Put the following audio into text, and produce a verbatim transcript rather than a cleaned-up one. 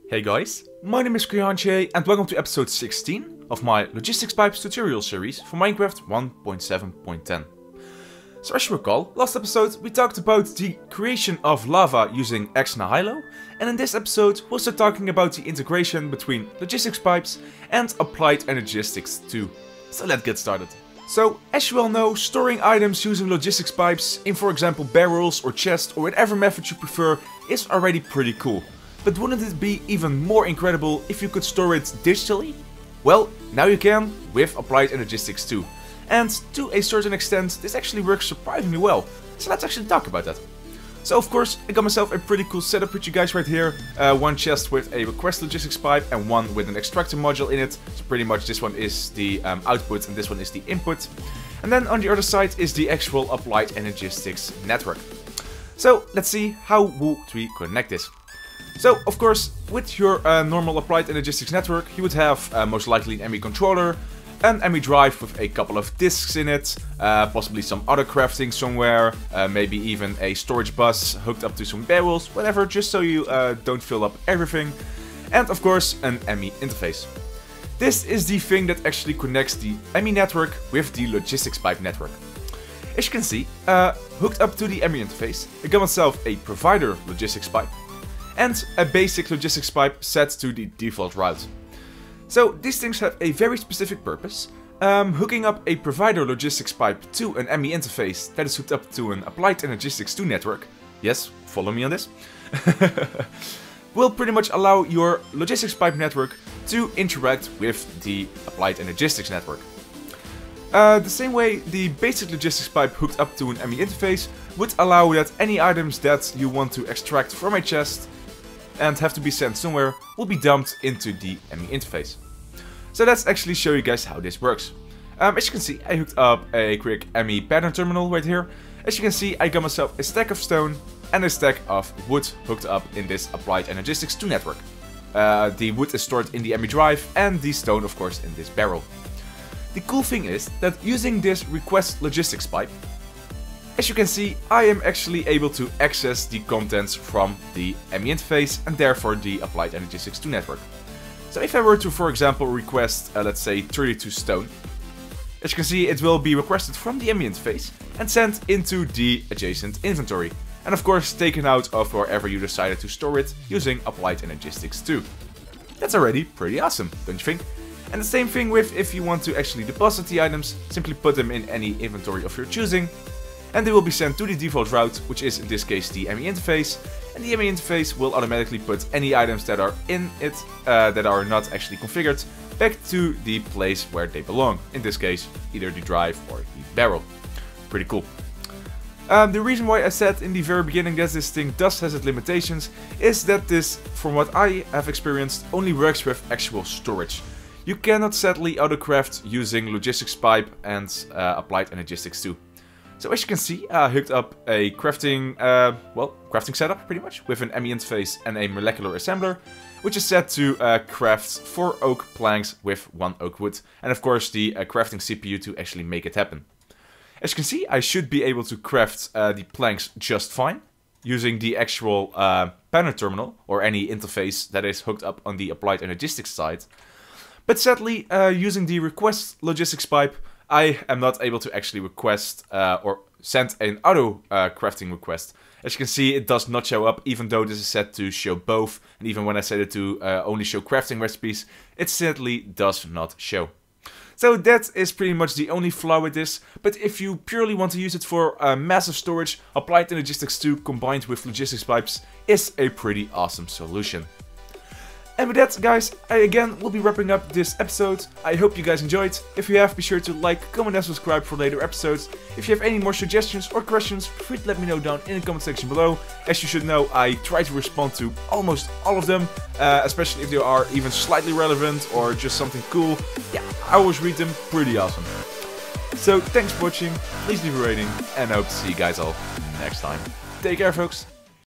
Hey guys, my name is Kriantje and welcome to episode sixteen of my Logistics Pipes tutorial series for Minecraft one point seven point ten. So as you recall, last episode we talked about the creation of lava using ExnaHilo, and in this episode we'll start talking about the integration between Logistics Pipes and Applied Energistics two. So let's get started. So, as you all know, storing items using Logistics Pipes in, for example, barrels or chests or whatever method you prefer is already pretty cool. But wouldn't it be even more incredible if you could store it digitally? Well, now you can with Applied Energistics two. And to a certain extent, this actually works surprisingly well. So let's actually talk about that. So of course, I got myself a pretty cool setup with you guys right here. Uh, one chest with a request logistics pipe and one with an extractor module in it. So pretty much this one is the um, output and this one is the input. And then on the other side is the actual Applied Energistics network. So let's see how would we connect this. So, of course, with your uh, normal Applied Energistics network, you would have uh, most likely an M E controller, an M E drive with a couple of disks in it, uh, possibly some other crafting somewhere, uh, maybe even a storage bus hooked up to some barrels, whatever, just so you uh, don't fill up everything, and of course an M E interface. This is the thing that actually connects the M E network with the Logistics Pipe network. As you can see, uh, hooked up to the M E interface, I got myself a provider Logistics Pipe and a basic Logistics Pipe set to the default route. So these things have a very specific purpose. Um, hooking up a provider Logistics Pipe to an M E interface that is hooked up to an Applied Energistics two network, yes, follow me on this, will pretty much allow your Logistics Pipe network to interact with the Applied Energistics network. Uh, the same way the basic Logistics Pipe hooked up to an M E interface would allow that any items that you want to extract from a chest and have to be sent somewhere will be dumped into the M E interface. So let's actually show you guys how this works. Um, as you can see, I hooked up a quick M E pattern terminal right here. As you can see, I got myself a stack of stone and a stack of wood hooked up in this Applied Energistics two network. Uh, the wood is stored in the M E drive and the stone of course in this barrel. The cool thing is that using this request logistics pipe, as you can see, I am actually able to access the contents from the M E interface and therefore the Applied Energistics two network. So if I were to, for example, request, uh, let's say, thirty-two stone, as you can see, it will be requested from the M E interface and sent into the adjacent inventory. And of course, taken out of wherever you decided to store it using Applied Energistics two. That's already pretty awesome, don't you think? And the same thing with if you want to actually deposit the items, simply put them in any inventory of your choosing, and they will be sent to the default route, which is in this case the M E interface, and the M E interface will automatically put any items that are in it, uh, that are not actually configured, back to the place where they belong, in this case either the drive or the barrel. Pretty cool. Um, the reason why I said in the very beginning that this thing does has its limitations is that this, from what I have experienced, only works with actual storage. You cannot sadly autocraft using Logistics Pipe and uh, Applied Energistics two. So as you can see, I uh, hooked up a crafting, uh, well, crafting setup pretty much, with an M E interface and a molecular assembler, which is set to uh, craft four oak planks with one oak wood, and of course the uh, crafting C P U to actually make it happen. As you can see, I should be able to craft uh, the planks just fine, using the actual uh, pattern terminal, or any interface that is hooked up on the Applied Energistics side. But sadly, uh, using the request logistics pipe, I am not able to actually request uh, or send an auto uh, crafting request. As you can see, it does not show up, even though this is set to show both. And even when I set it to uh, only show crafting recipes, it sadly does not show. So that is pretty much the only flaw with this. But if you purely want to use it for uh, massive storage, Applied Energistics two combined with Logistics Pipes is a pretty awesome solution. And with that, guys, I again will be wrapping up this episode. I hope you guys enjoyed. If you have, be sure to like, comment and subscribe for later episodes. If you have any more suggestions or questions, feel free to let me know down in the comment section below. As you should know, I try to respond to almost all of them, uh, especially if they are even slightly relevant or just something cool. Yeah, I always read them, pretty awesome. So thanks for watching, please leave a rating, and I hope to see you guys all next time. Take care, folks.